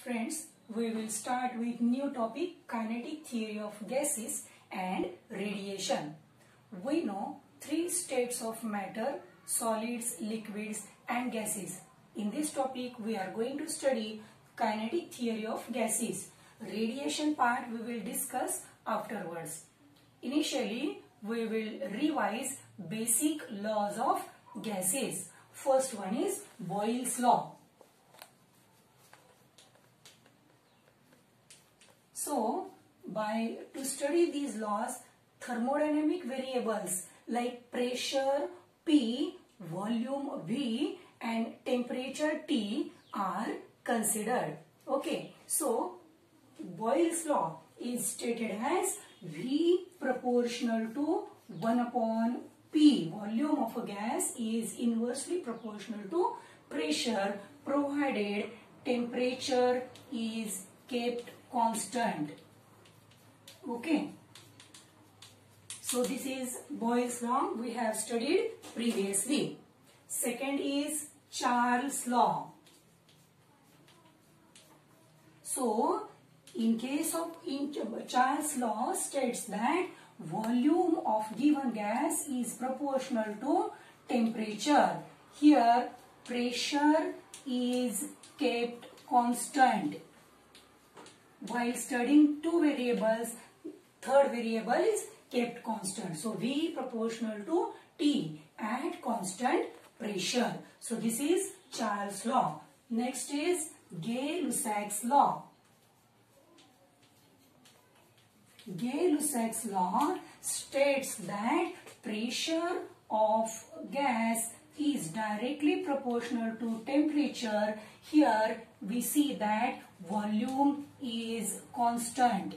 Friends, we will start with new topic, kinetic theory of gases and radiation. We know three states of matter: solids, liquids and gases. In this topic, we are going to study kinetic theory of gases. Radiation part we will discuss afterwards. Initially, we will revise basic laws of gases. First one is Boyle's law. So, to study these laws, thermodynamic variables like pressure P, volume V and temperature T are considered. Okay, so Boyle's law is stated as V proportional to 1 upon P. Volume of a gas is inversely proportional to pressure provided temperature is kept constant. Okay, so this is Boyle's law we have studied previously. Second is Charles' law. So in case of Charles' law states that volume of given gas is proportional to temperature. Here pressure is kept constant. While studying two variables, third variable is kept constant. So V proportional to T at constant pressure. So this is Charles' law. Next is Gay-Lussac's law. Gay-Lussac's law states that pressure of gas is directly proportional to temperature. Here we see that volume is constant.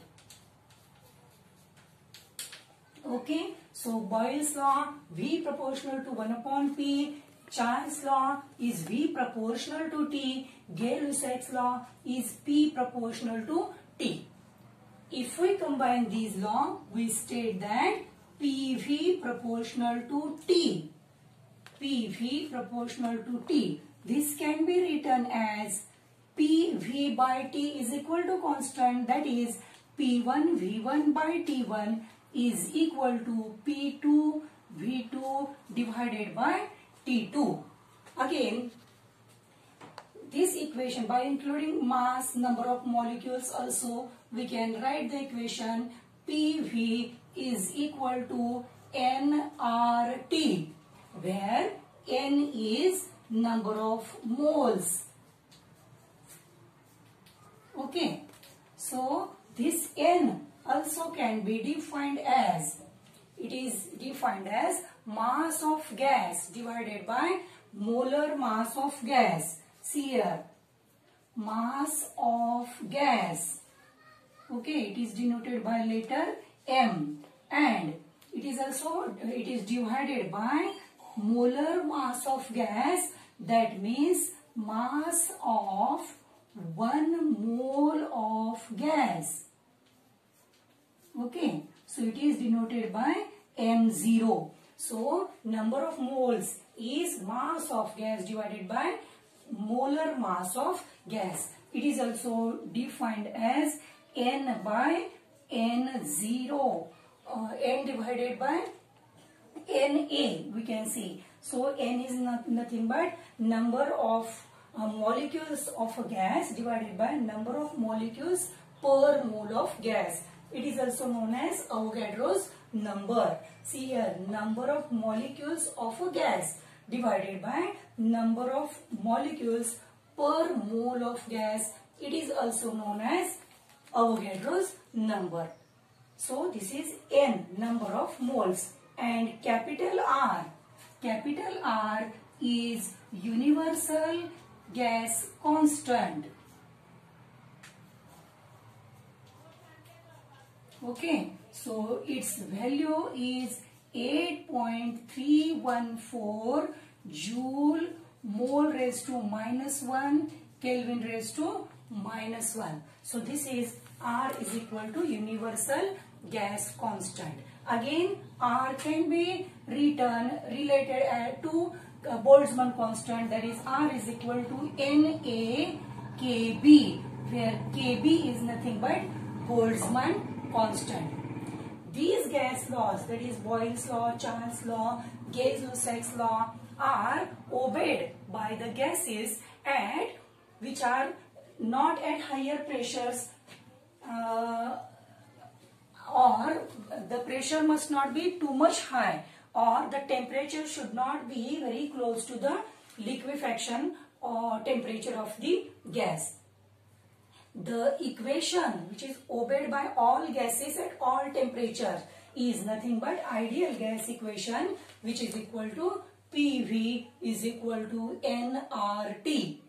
Okay, so Boyle's law V proportional to 1 upon P. Charles' law is V proportional to T. Gay-Lussac's law is P proportional to T. If we combine these laws, we state that PV proportional to T. PV proportional to T. This can be written as PV by T is equal to constant, that is P1 V1 by T1 is equal to P2 V2 divided by T2. Again, this equation, by including mass, number of molecules also, we can write the equation PV is equal to nRT, where N is number of moles. Okay, so this N also can be defined as, it is defined as mass of gas divided by molar mass of gas. See here, mass of gas. Okay, it is denoted by letter M, and it is divided by molar mass of gas, that means mass of 1 mole of gas. Okay, so it is denoted by M0. So number of moles is mass of gas divided by molar mass of gas. It is also defined as N by N0, N divided by Na, we can see. So N is nothing but number of molecules of a gas divided by number of molecules per mole of gas. It is also known as Avogadro's number. See here, number of molecules of a gas divided by number of molecules per mole of gas. It is also known as Avogadro's number. So this is N, number of moles. And capital R is universal gas constant. Okay, so its value is 8.314 joule mole raised to -1 Kelvin raised to -1. So this is R is equal to universal gas constant. Again, R can be related to Boltzmann constant, that is R is equal to Na Kb, where Kb is nothing but Boltzmann constant. These gas laws, that is Boyle's law, Charles' law, Gay-Lussac's law, are obeyed by the gases at which are not at higher pressures, or the pressure must not be too much high, or the temperature should not be very close to the liquefaction or temperature of the gas. The equation which is obeyed by all gases at all temperatures is nothing but ideal gas equation, which is equal to PV is equal to nRT.